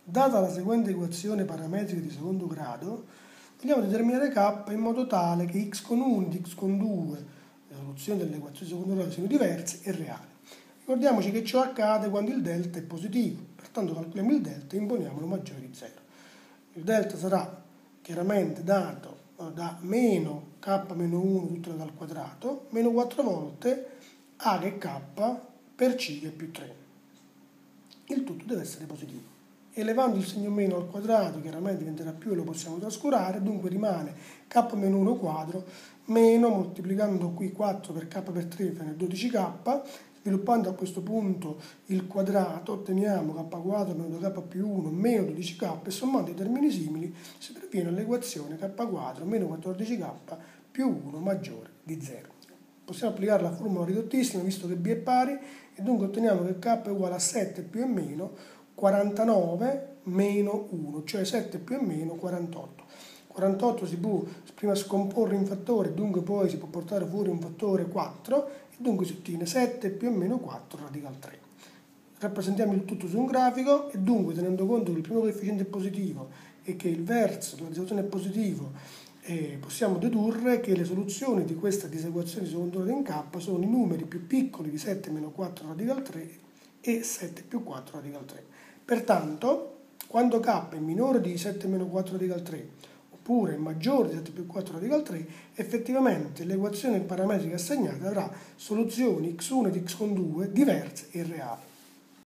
Data la seguente equazione parametrica di secondo grado, vogliamo determinare k in modo tale che x con 1 ed x con 2, le soluzioni delle equazioni di secondo grado, siano diverse e reali. Ricordiamoci che ciò accade quando il delta è positivo, pertanto calcoliamo il delta e imponiamolo maggiore di 0. Il delta sarà chiaramente dato da meno k meno 1 tutto elevato al quadrato, meno 4 volte a che k per c che è più 3. Il tutto deve essere positivo. Elevando il segno meno al quadrato chiaramente diventerà più e lo possiamo trascurare, dunque rimane k meno 1 quadro meno, moltiplicando qui 4 per k per 3 fa 12k, sviluppando a questo punto il quadrato otteniamo k quadro meno 2k più 1 meno 12k e sommando i termini simili si perviene all'equazione k quadro meno 14k più 1 maggiore di 0. Possiamo applicare la formula ridottissima visto che b è pari e dunque otteniamo che k è uguale a 7 più e meno 49 meno 1, cioè 7 più e meno 48. 48 si può prima scomporre in fattori, dunque poi si può portare fuori un fattore 4 e dunque si ottiene 7 più e meno 4 radical 3. Rappresentiamo il tutto su un grafico e dunque tenendo conto che il primo coefficiente è positivo e che il verso della disaequazione è positivo, possiamo dedurre che le soluzioni di questa disequazione di secondo grado in K sono i numeri più piccoli di 7 meno 4 radical 3 e 7 più 4 radical 3. Pertanto, quando k è minore di 7 meno 4 radical 3 oppure è maggiore di 7 più 4 radical 3, effettivamente l'equazione parametrica assegnata avrà soluzioni x1 ed x con 2 diverse e reali.